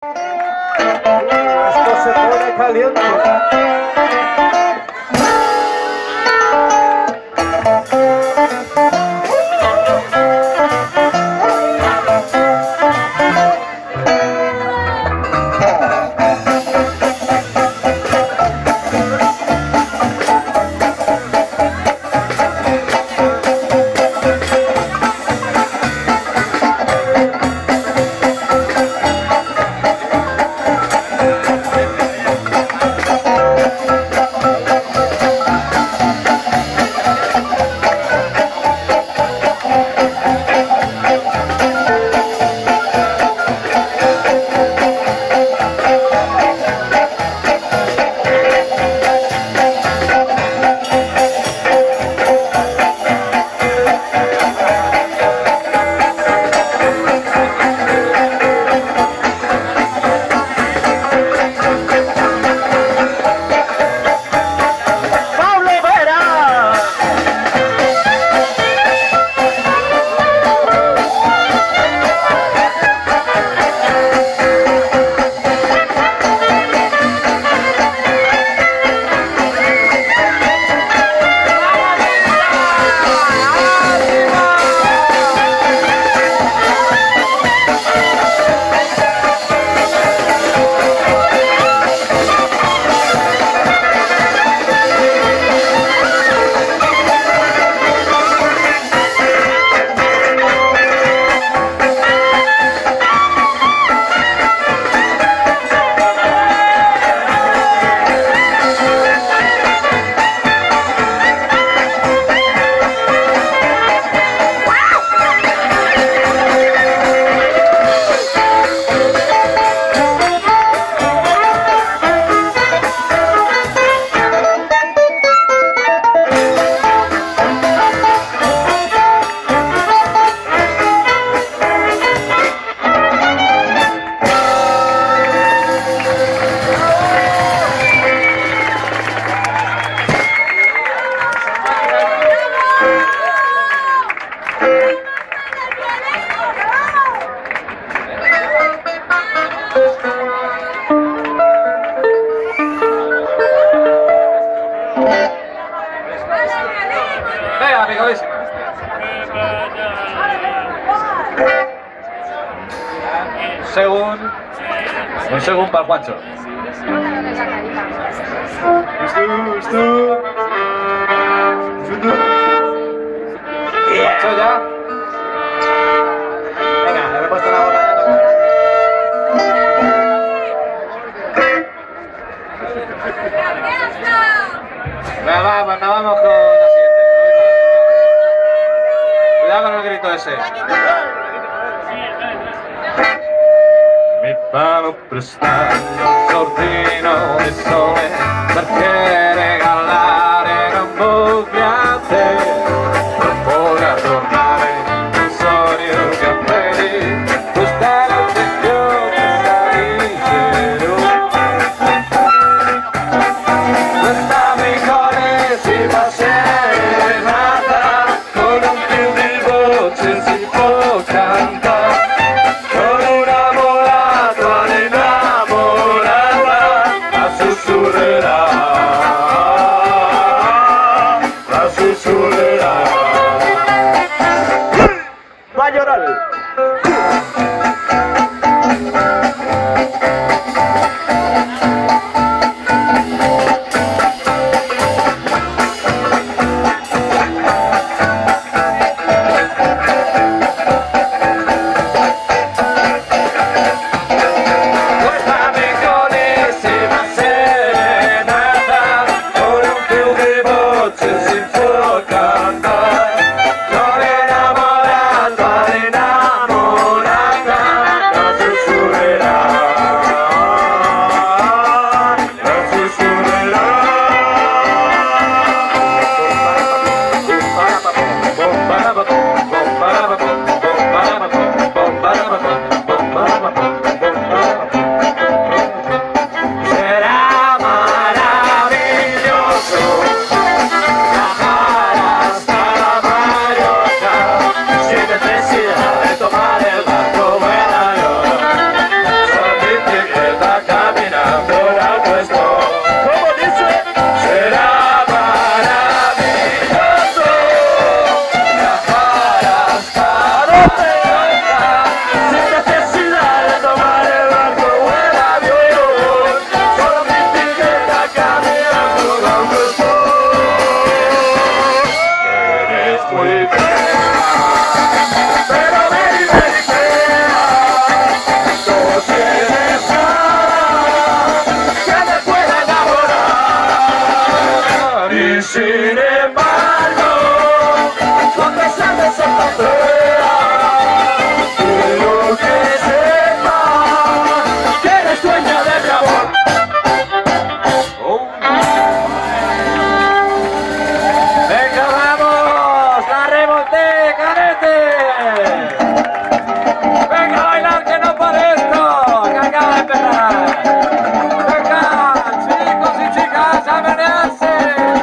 Esto se pone caliente. Venga, amigos. Un segundo para el Juancho. ¿Juancho ya? Venga, le he puesto la botella. Nos vamos con la siguiente. Cuidado con el grito ese. Mi palo prestato, sortino di sole, perché regalare non voglio a te, non voglio tornare, un sogno che vedi, questa notte io ti saluterò. Questa piccolissima serenata, con un più di voce si può cantare. Sussurrerà empezar. Venga, chicos y chicas, a menearse.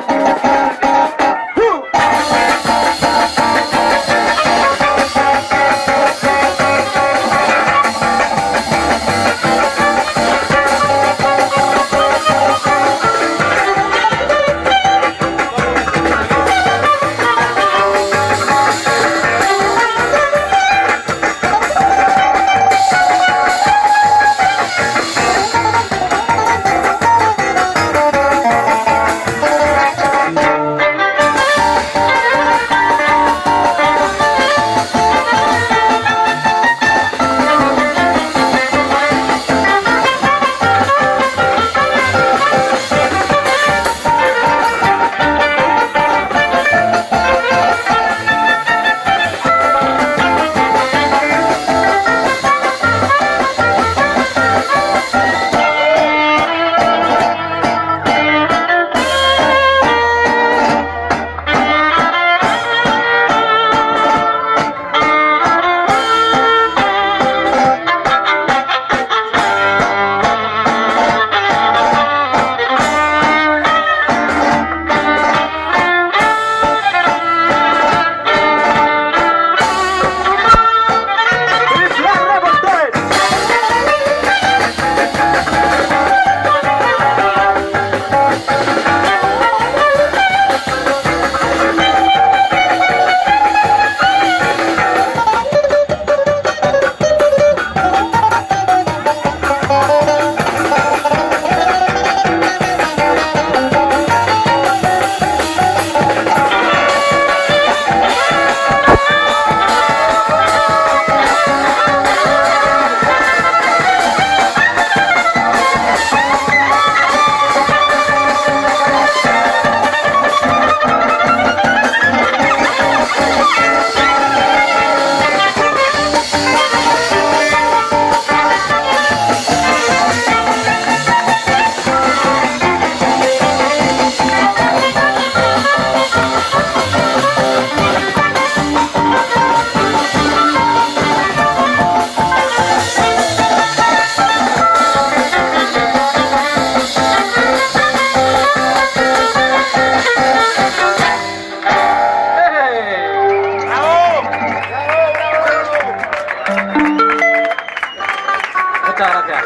Muchas gracias.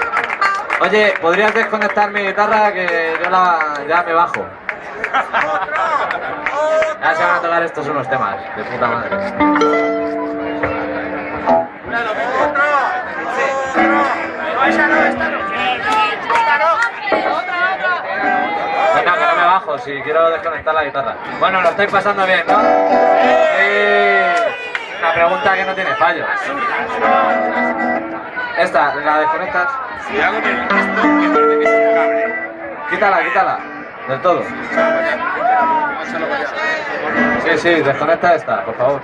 Oye, ¿podrías desconectar mi guitarra que yo ya me bajo? Ya se van a tocar estos unos temas de puta madre. Venga, que no me bajo, si quiero desconectar la guitarra. Bueno, lo estáis pasando bien, ¿no? Sí. Una pregunta que no tiene fallo. Esta, ¿la desconectas? Cuidado con esto, que parece que es un cable. Quítala, del todo. Sí, desconecta esta, por favor.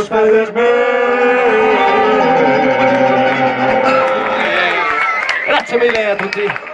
ustedes bien. Grazie mille a tutti.